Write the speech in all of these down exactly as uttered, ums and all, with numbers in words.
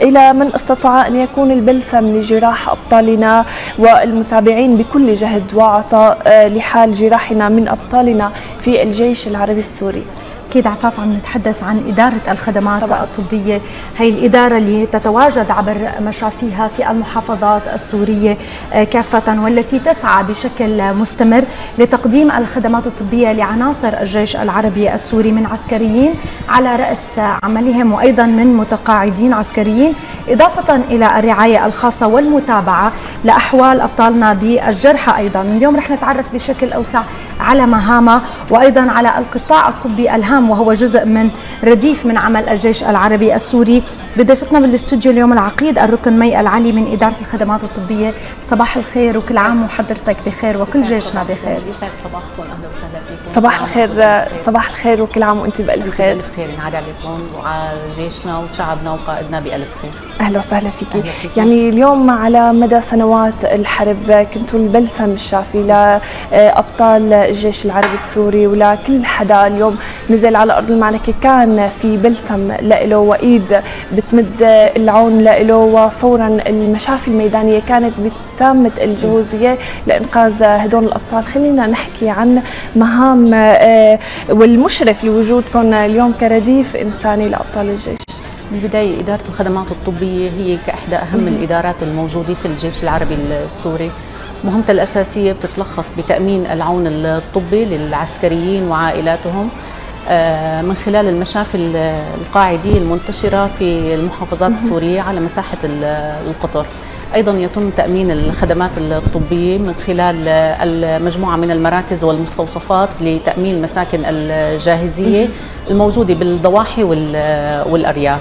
إلى من استطاع أن يكون البلسم لجراح أبطالنا والمتابعين بكل جهد وعطاء لحال جراحنا من أبطالنا في الجيش العربي السوري. أكيد عفاف عم نتحدث عن إدارة الخدمات طبعا. الطبية، هي الإدارة اللي تتواجد عبر مشافيها في المحافظات السورية كافة، والتي تسعى بشكل مستمر لتقديم الخدمات الطبية لعناصر الجيش العربي السوري من عسكريين على رأس عملهم وأيضا من متقاعدين عسكريين، إضافة إلى الرعاية الخاصة والمتابعة لأحوال أبطالنا بالجرحى. أيضا اليوم رح نتعرف بشكل أوسع على مهامها وأيضا على القطاع الطبي الهام، وهو جزء من رديف من عمل الجيش العربي السوري. بضيفتنا بالاستوديو اليوم العقيد الركن مي العلي من إدارة الخدمات الطبية. صباح الخير وكل عام وحضرتك بخير وكل جيشنا بخير. يسعد صباحكم، اهلا وسهلا فيكم. صباح الخير، صباح الخير وكل عام وانت بألف خير. بألف خير، ينعاد عليكم وعلى جيشنا وشعبنا وقائدنا بألف خير. اهلا وسهلا فيكي. يعني اليوم على مدى سنوات الحرب كنتوا البلسم الشافي لأبطال الجيش العربي السوري ولكل حدا اليوم نزل على أرض المعركة كان في بلسم لإله وإيد بتمد العون لإله، وفورا المشافي الميدانية كانت بتامة الجهوزية لإنقاذ هدول الأبطال. خلينا نحكي عن مهام والمشرف لوجودكم اليوم كرديف إنساني لأبطال الجيش. بالبداية إدارة الخدمات الطبية هي كإحدى أهم الإدارات الموجودة في الجيش العربي السوري. مهمتها الأساسية بتتلخص بتأمين العون الطبي للعسكريين وعائلاتهم من خلال المشافي القاعدية المنتشرة في المحافظات السورية على مساحة القطر. أيضا يتم تأمين الخدمات الطبية من خلال المجموعة من المراكز والمستوصفات لتأمين مساكن الجاهزية الموجودة بالضواحي والأرياف.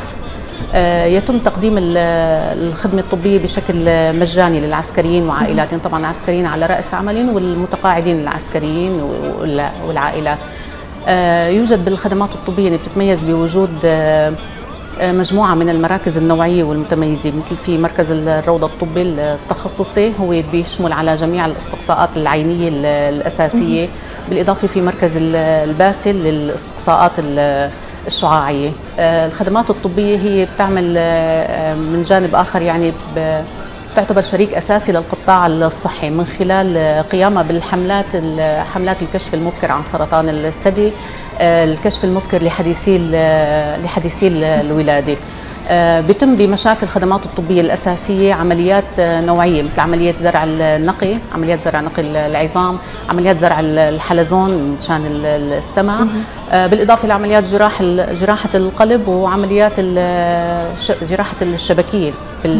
يتم تقديم الخدمة الطبية بشكل مجاني للعسكريين وعائلاتهم، طبعا العسكريين على رأس عملهم والمتقاعدين العسكريين والعائلات. يوجد بالخدمات الطبية اللي بتتميز بوجود مجموعة من المراكز النوعية والمتميزة، مثل في مركز الروضة الطبي التخصصي هو بيشمل على جميع الاستقصاءات العينية الأساسية، بالإضافة في مركز الباسل للاستقصاءات الشعاعية. الخدمات الطبية هي بتعمل من جانب آخر يعني تعتبر شريك أساسي للقطاع الصحي من خلال قيامها بالحملات حملات الكشف المبكر عن سرطان الثدي، الكشف المبكر لحديثي لحديثي الولادة. بيتم بمشافي الخدمات الطبية الأساسية عمليات نوعية مثل عمليات زرع النقي، عمليات زرع نقي العظام، عمليات زرع الحلزون مشان السمع، بالإضافة لعمليات جراح جراحة القلب وعمليات جراحة الشبكية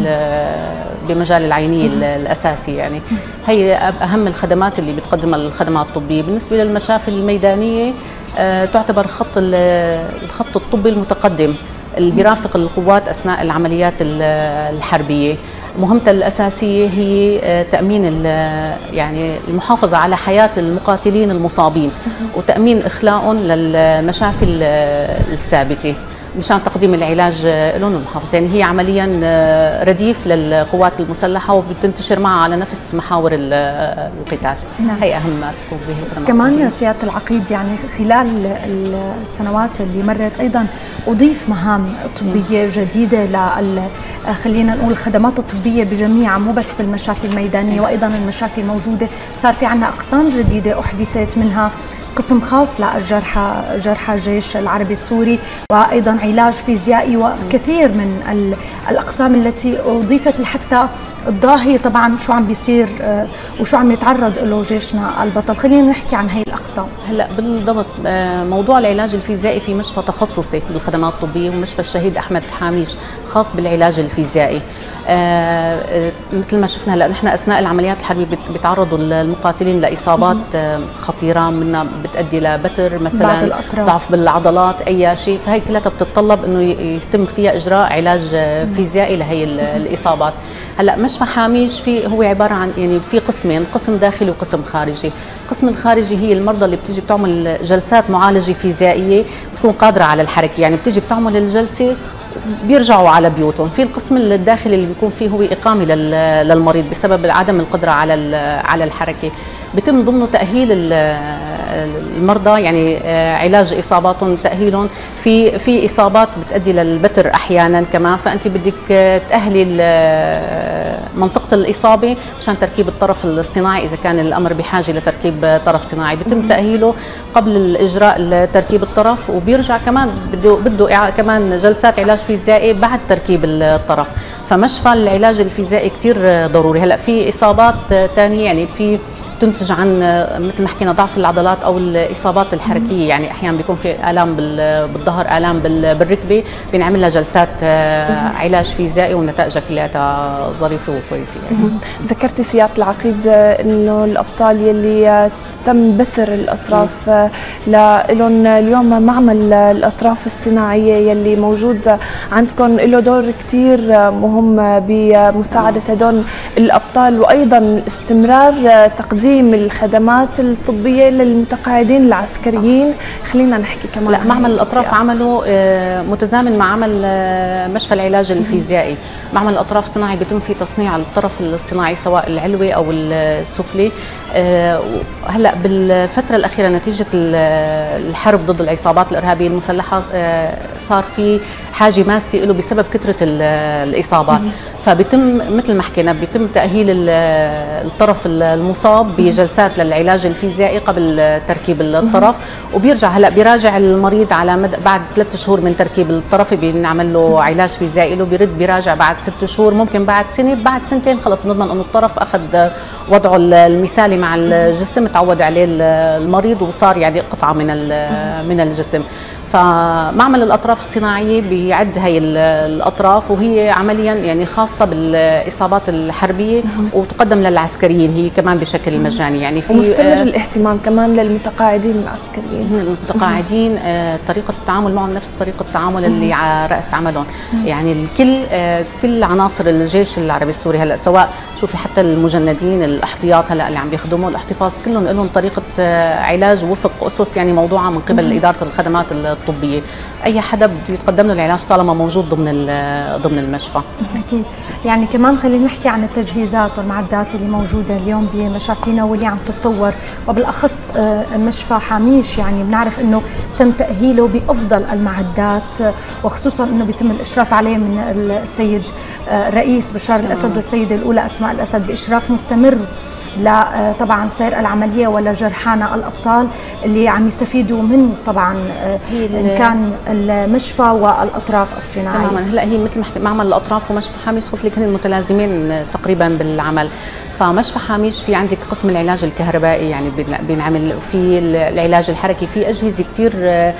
بمجال العينية الأساسي. يعني هي أهم الخدمات اللي بتقدمها الخدمات الطبية. بالنسبة للمشافي الميدانية تعتبر خط الخط الطبي المتقدم اللي بيرافق القوات أثناء العمليات الحربية. مهمتها الأساسية هي تأمين يعني المحافظة على حياة المقاتلين المصابين وتأمين إخلاءهم للمشافي الثابتة مشان تقديم العلاج لهم المحافظة. يعني هي عمليا رديف للقوات المسلحة وبتنتشر معها على نفس محاور القتال. نعم. هي أهم ما تقوم به الخدمات كمان الطبية. سيادة العقيد، يعني خلال السنوات اللي مرت أيضا أضيف مهام طبية جديدة ل خلينا نقول الخدمات الطبية بجميعها، مو بس المشافي الميدانية وأيضا المشافي الموجودة. صار في عندنا أقسام جديدة أحدثت، منها قسم خاص للجرحى جرحى الجيش العربي السوري، وايضا علاج فيزيائي، وكثير من الاقسام التي اضيفت لحتى الضاهي طبعا شو عم بيصير وشو عم يتعرض له جيشنا البطل. خلينا نحكي عن هي الاقسام. هلا بالضبط موضوع العلاج الفيزيائي في مشفى تخصصي بالخدمات الطبيه ومشفى الشهيد احمد حاميش خاص بالعلاج الفيزيائي. آه مثل ما شفنا هلا نحن اثناء العمليات الحربيه بيتعرضوا المقاتلين لاصابات آه خطيره، منها بتؤدي لبتر مثلا، ضعف بالعضلات، اي شيء، فهي كلها بتتطلب انه يتم فيها اجراء علاج آه فيزيائي لهي الاصابات. هلا مشفى حاميش في هو عباره عن يعني في قسمين، قسم داخلي وقسم خارجي. القسم الخارجي هي المرضى اللي بتيجي بتعمل جلسات معالجه فيزيائيه بتكون قادره على الحركه، يعني بتيجي بتعمل الجلسه بيرجعوا على بيوتهم. في القسم الداخلي اللي بيكون فيه هو إقامة للمريض بسبب عدم القدرة على على الحركة، بيتم ضمنه تأهيل المرضى يعني علاج اصاباتهم، تاهيلهم في في اصابات بتؤدي للبتر احيانا كمان، فانت بدك تاهلي منطقه الاصابه مشان تركيب الطرف الصناعي اذا كان الامر بحاجه لتركيب طرف صناعي، بيتم تاهيله قبل الاجراء تركيب الطرف، وبيرجع كمان بده بده كمان جلسات علاج فيزيائي بعد تركيب الطرف. فمشفى العلاج الفيزيائي كثير ضروري. هلا في اصابات ثانيه يعني في تنتج عن مثل ما حكينا ضعف العضلات او الاصابات الحركيه، يعني احيانا بيكون في الام بالظهر، الام بالركبه، بينعمل لها جلسات علاج فيزيائي ونتائجها كلها ظريفه وكويسه يعني. ذكرتي سياده العقيد انه الابطال يلي تم بتر الاطراف لهم اليوم معمل الاطراف الصناعيه يلي موجود عندكم له دور كثير مهم بمساعده هدول الابطال، وايضا استمرار تقديم الخدمات الطبيه للمتقاعدين العسكريين. خلينا نحكي كمان لا معمل الاطراف عمله متزامن مع عمل مشفى العلاج الفيزيائي. معمل الاطراف الصناعي بيتم فيه تصنيع الطرف الصناعي سواء العلوي او السفلي. هلا بالفتره الاخيره نتيجه الحرب ضد العصابات الارهابيه المسلحه صار في حاجه ماسه له بسبب كثره الاصابات، فبيتم مثل ما حكينا بيتم تاهيل الطرف المصاب بجلسات للعلاج الفيزيائي قبل تركيب الطرف، وبيرجع هلا بيراجع المريض على مد... بعد ثلاث شهور من تركيب الطرف بنعمل له علاج فيزيائي له، بيرد بيراجع بعد ست شهور، ممكن بعد سنه، بعد سنتين خلص بنضمن انه الطرف اخذ وضعه المثالي مع الجسم، تعود عليه المريض وصار يعني قطعه من من الجسم. فمعمل الاطراف الصناعيه بيعد هي الاطراف، وهي عمليا يعني خاصه بالاصابات الحربيه وتقدم للعسكريين هي كمان بشكل مجاني يعني. في ومستمر الاهتمام كمان للمتقاعدين العسكريين. المتقاعدين طريقه التعامل معهم نفس طريقه التعامل اللي على راس عملهم، يعني الكل كل عناصر الجيش العربي السوري هلا سواء شوفي حتى المجندين الاحتياط هلا اللي عم بيخدموا الاحتفاظ كلهم لهم طريقه علاج وفق اسس يعني موضوعه من قبل اداره الخدمات الطبيه. اي حدا بده يتقدم له العلاج طالما موجود ضمن ضمن المشفى. اكيد. يعني كمان خلينا نحكي عن التجهيزات والمعدات اللي موجوده اليوم بمشافينا واللي عم تتطور، وبالاخص مشفى حاميش يعني بنعرف انه تم تاهيله بافضل المعدات، وخصوصا انه بيتم الاشراف عليه من السيد الرئيس بشار الاسد والسيده الاولى اسماء الاسد باشراف مستمر لا طبعا سير العمليه ولا جرحانا الابطال اللي عم يستفيدوا من طبعا ان كان المشفى والاطراف الصناعيه. تماما. هلا هي مثل ما حكيت معمل الاطراف ومشفى حاميش قلت لك هن متلازمين تقريبا بالعمل. فمشفى حاميش في عندك قسم العلاج الكهربائي يعني بينعمل في العلاج الحركي، في اجهزه كثير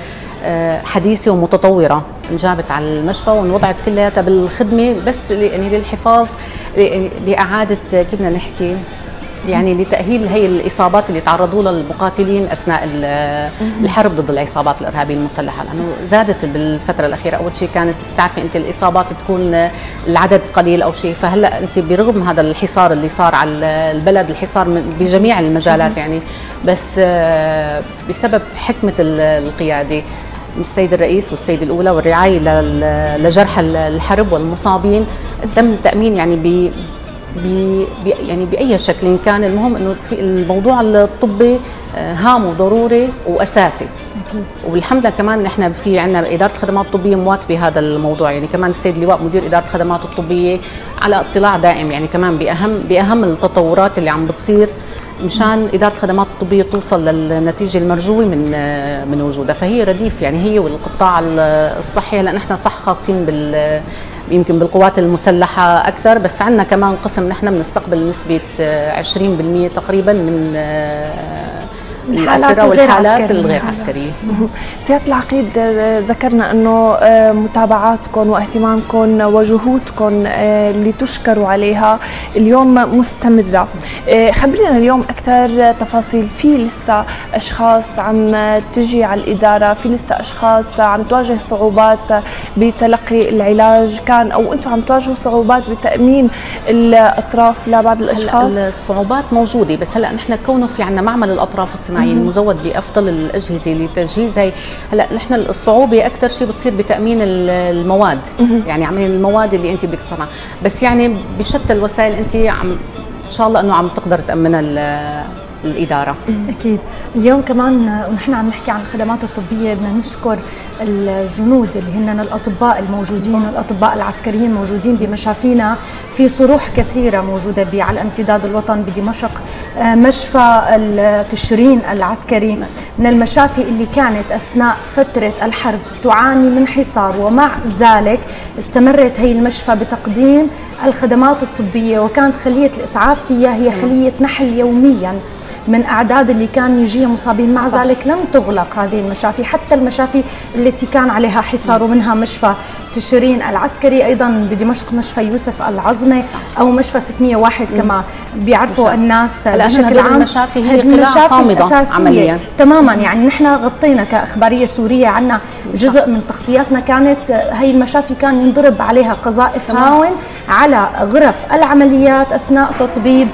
حديثه ومتطوره انجابت على المشفى وانوضعت كلها بالخدمه بس يعني للحفاظ لاعاده كيف بدنا نحكي يعني لتأهيل هي الإصابات اللي تعرضوا لها المقاتلين أثناء الحرب ضد العصابات الإرهابية المسلحة، لأنه زادت بالفترة الأخيرة. أول شيء كانت بتعرفي أنت الإصابات تكون العدد قليل أو شيء، فهلا أنت برغم هذا الحصار اللي صار على البلد، الحصار بجميع المجالات يعني، بس بسبب حكمة القيادة السيد الرئيس والسيدة الأولى والرعاية لجرحى الحرب والمصابين، تم تأمين يعني ب بي يعني باي شكل كان. المهم انه في الموضوع الطبي هام وضروري واساسي. اكيد. والحمد لله كمان نحن في عندنا اداره الخدمات الطبيه مواكبه هذا الموضوع، يعني كمان السيد اللواء مدير اداره الخدمات الطبيه على اطلاع دائم يعني كمان باهم باهم التطورات اللي عم بتصير مشان اداره الخدمات الطبيه توصل للنتيجه المرجوه من من وجودها. فهي رديف يعني هي والقطاع الصحي. هلا نحن صح خاصين بال يمكن بالقوات المسلحة أكثر، بس عندنا كمان قسم نحن بنستقبل نسبة عشرين بالمئة تقريبا من الأسرة والحالات الغير عسكرية. سيادة العقيد ذكرنا أنه متابعاتكم واهتمامكم وجهودكم اللي تشكروا عليها اليوم مستمرة. خبرينا اليوم أكثر تفاصيل، في لسه أشخاص عم تجي على الإدارة، في لسه أشخاص عم تواجه صعوبات بتلقي العلاج كان، أو أنتم عم تواجهوا صعوبات بتأمين الأطراف لبعض الأشخاص؟ الصعوبات موجودة، بس هلأ نحن كونه في عندنا معمل الأطراف الصناعية المزود بافضل الاجهزه لتجهيز هي. هلا نحن الصعوبه اكثر شيء بتصير بتامين المواد، يعني عمليه المواد اللي انت بدك تصنعها، بس يعني بشتى الوسائل انت عم ان شاء الله انه عم تقدر تامنها الإدارة. أكيد. اليوم كمان ونحن عم نحكي عن الخدمات الطبية بدنا نشكر الجنود اللي هن الأطباء الموجودين والأطباء العسكريين موجودين بمشافينا في صروح كثيرة موجودة على امتداد الوطن بدمشق. مشفى التشرين العسكري من المشافي اللي كانت أثناء فترة الحرب تعاني من حصار، ومع ذلك استمرت هي المشفى بتقديم الخدمات الطبية، وكانت خلية الإسعاف فيها هي خلية نحل يوميا من أعداد اللي كان يجيها مصابين. مع ذلك لم تغلق هذه المشافي، حتى المشافي التي كان عليها حصار، ومنها مشفى تشرين العسكري، أيضا بدمشق مشفى يوسف العظمة، أو مشفى ستمية وواحد كما بيعرفوا الناس بشكل عام. المشافي هي قلاع صامدة عمليا تماما. يعني نحن غطينا كإخبارية سورية، عنا جزء من تغطياتنا كانت هي المشافي كان ينضرب عليها قذائف هاون على غرف العمليات أثناء تطبيب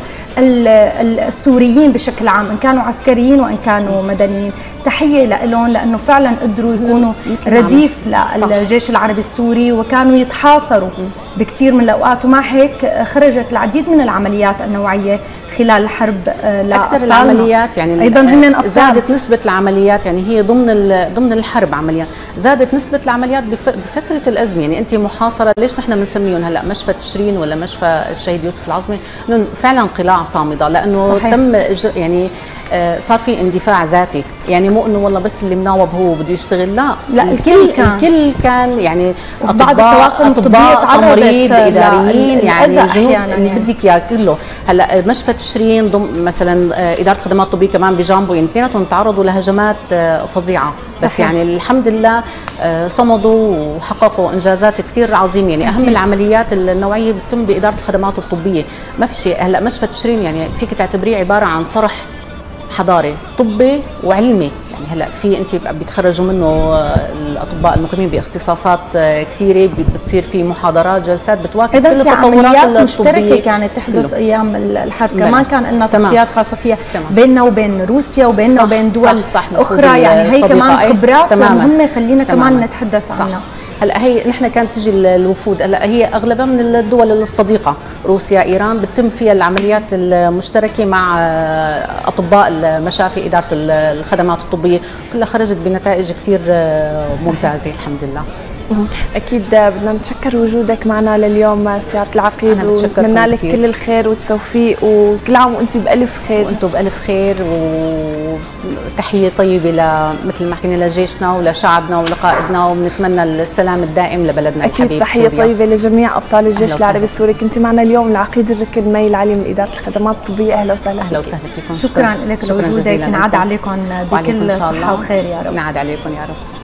السوريين بشكل عام، إن كانوا عسكريين وإن كانوا مدنيين. تحية لهم لأنه فعلا قدروا يكونوا رديف للجيش العربي السوري، وكانوا يتحاصروا بكثير من الأوقات، ومع هيك خرجت العديد من العمليات النوعية خلال الحرب. أكثر العمليات يعني أيضا هن زادت نسبة العمليات، يعني هي ضمن ضمن الحرب عمليا زادت نسبة العمليات بفترة الأزمة. يعني أنت محاصرة، ليش نحن بنسميهم هلا مشفى تشرين ولا مشفى الشهيد يوسف العظمي؟ فعلا قلاع صامدة، لأنه صحيح. تم يعني صار في اندفاع ذاتي، يعني مو انه والله بس اللي مناوب هو بده يشتغل، لا لا الكل كان الكل كان يعني بعض الطواقم الطبيه تعرضت اداريين، يعني جنود اللي يعني. بدك اياه كله. هلا مشفى تشرين ضم مثلا اداره خدمات طبيه كمان بجانبه، يعني اثنيناتهم تعرضوا لهجمات فظيعه، بس صحيح. يعني الحمد لله صمدوا وحققوا انجازات كثير عظيمه. يعني اهم العمليات النوعيه بتتم باداره الخدمات الطبيه، ما في شيء. هلا مشفى تشرين يعني فيك تعتبريه عباره عن صرح حضاري طبي وعلمي. يعني هلا في انت بيتخرجوا منه الاطباء المقيمين باختصاصات كثيره، بتصير في محاضرات جلسات بتواكب كل التطورات عمليات مشتركه كانت تحدث ايام الحرب، كمان كان لنا تغطيات خاصه فيها بيننا وبين روسيا وبيننا وبين دول صح صح اخرى. يعني هي كمان خبرات مهمه خلينا كمان نتحدث عنها. هلا هي نحن كانت تجي الوفود، هلا هي اغلبها من الدول الصديقه، روسيا، ايران، بتتم فيها العمليات المشتركه مع اطباء المشافي اداره الخدمات الطبيه، كلها خرجت بنتائج كثير ممتازه الحمد لله. أكيد بدنا نتشكر وجودك معنا لليوم سيادة العقيد، ونتمنى لك كل الخير والتوفيق، وكل عام وأنت بألف خير. وأنتم بألف خير، وتحية طيبة مثل ما حكينا لجيشنا ولشعبنا ولقائدنا، وبنتمنى السلام الدائم لبلدنا الحبيب. أكيد تحية سوريا. طيبة لجميع أبطال الجيش العربي السوري. كنت معنا اليوم العقيد الركن مي العلي من إدارة الخدمات الطبية. أهلا وسهلا. أهلا وسهلا فيكم. شكرا لك لوجودك، نعاد عليكم بكل صحة وخير يا رب. نعاد عليكم يا رب.